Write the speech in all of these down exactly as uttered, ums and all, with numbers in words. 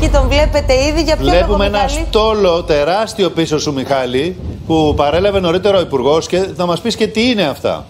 Θεσσαλονίκη, τον βλέπετε ήδη. Για ποιο λόγο, Βλέπουμε ένα Μιχάλη? στόλο τεράστιο πίσω σου, Μιχάλη, που παρέλαβε νωρίτερα ο Υπουργός, και θα μας πεις και τι είναι αυτά.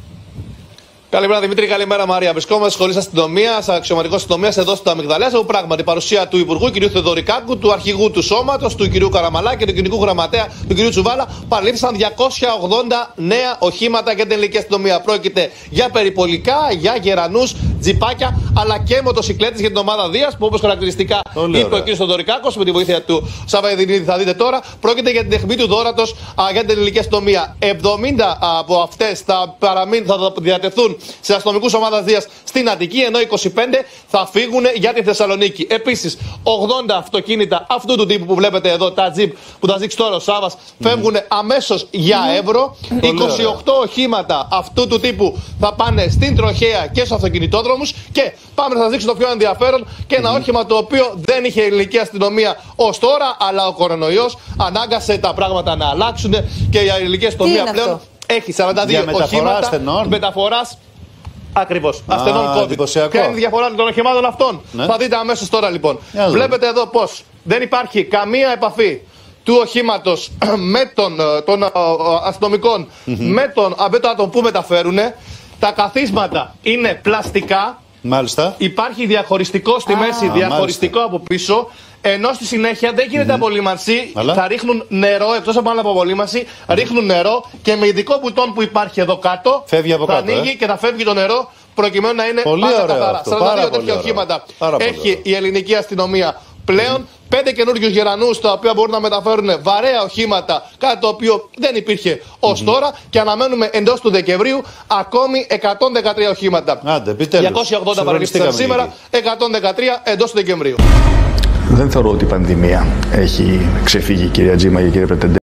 Καλημέρα Δημήτρη, καλημέρα Μαρία. Βρισκόμαστε σχολής αστυνομίας, αξιωματικός αστυνομίας εδώ στο Αμυγδαλέας, όπου πράγματι η παρουσία του Υπουργού κ. Θεοδωρικάκου, του αρχηγού του σώματος, του κ. Καραμαλά και του κοινικού γραμματέα του κ. Τσουβάλα, παραλήφθησαν διακόσια ογδόντα νέα οχήματα για την ελληνική αστυνομία. Πρόκειται για περιπολικά, για γερανούς, τζιπάκια, αλλά και μοτοσυκλέτες για την ομάδα Δίας, που όπως χαρακτηριστικά Πολύ είπε ωραία. ο κ. Θεοδωρικάκος, με τη βοήθεια του Σαββαϊδινίδη, θα δείτε τώρα. Πρόκειται για την αιχμή του δώρατος για την ελληνική αστυνομία. εβδομήντα από αυτές θα, παραμείνουν, θα διατεθούν σε αστυνομικούς ομάδας Δίας στην Αττική, ενώ είκοσι πέντε θα φύγουν για τη Θεσσαλονίκη. Επίσης, ογδόντα αυτοκίνητα αυτού του τύπου που βλέπετε εδώ, τα τζιπ που θα δείξει τώρα ο Σάββας, φεύγουν αμέσως για Εύρο. είκοσι οκτώ οχήματα αυτού του τύπου θα πάνε στην τροχέα και στους αυτοκινητόδρομους. Και πάμε να σας δείξω το πιο ενδιαφέρον και ένα όχημα το οποίο δεν είχε η ελληνική αστυνομία ως τώρα, αλλά ο κορονοϊός ανάγκασε τα πράγματα να αλλάξουν και η ελληνική αστυνομία πλέον αυτό? έχει σαράντα δύο Για μεταφορά οχήματα ασθενών. μεταφοράς. Ακριβώς. Ασθενών COVID. εντυπωσιακό. Ποια είναι η διαφορά των οχημάτων αυτών? Ναι. Θα δείτε αμέσως τώρα λοιπόν. Για να δούμε. Βλέπετε εδώ πως δεν υπάρχει καμία επαφή του οχήματος με τον, των αστυνομικών, mm-hmm. με, τον, με το άτομο που μεταφέρουν. Τα καθίσματα είναι πλαστικά. Μάλιστα. Υπάρχει διαχωριστικό στη Α, μέση, διαχωριστικό μάλιστα. από πίσω. Ενώ στη συνέχεια δεν γίνεται mm-hmm. απολύμανση. Αλλά? Θα ρίχνουν νερό, εκτός από άλλη απολύμανση, mm-hmm. ρίχνουν νερό και με ειδικό μπουτόν που υπάρχει εδώ κάτω, φεύγει από θα κάτω, ανοίγει ε. και θα φεύγει το νερό προκειμένου να είναι Πολύ πάντα ωραίο καθαρά. αυτό, σαράντα δύο πάρα τέτοια πολύ οχήματα ωραίο. Πάρα έχει πολύ η ελληνική αστυνομία πλέον. Mm. Πέντε καινούριους γερανούς, τα οποία μπορούν να μεταφέρουν βαρέα οχήματα, κάτι το οποίο δεν υπήρχε ως mm-hmm. τώρα, και αναμένουμε εντός του Δεκεμβρίου ακόμη εκατόν δεκατρία οχήματα. Άντε, επιτέλους. διακόσια ογδόντα παραλήφθησαν σήμερα, εκατόν δεκατρία εντός του Δεκεμβρίου. Δεν θεωρώ ότι η πανδημία έχει ξεφύγει, κυρία Τζίμα και κύριε Πρετεντέ.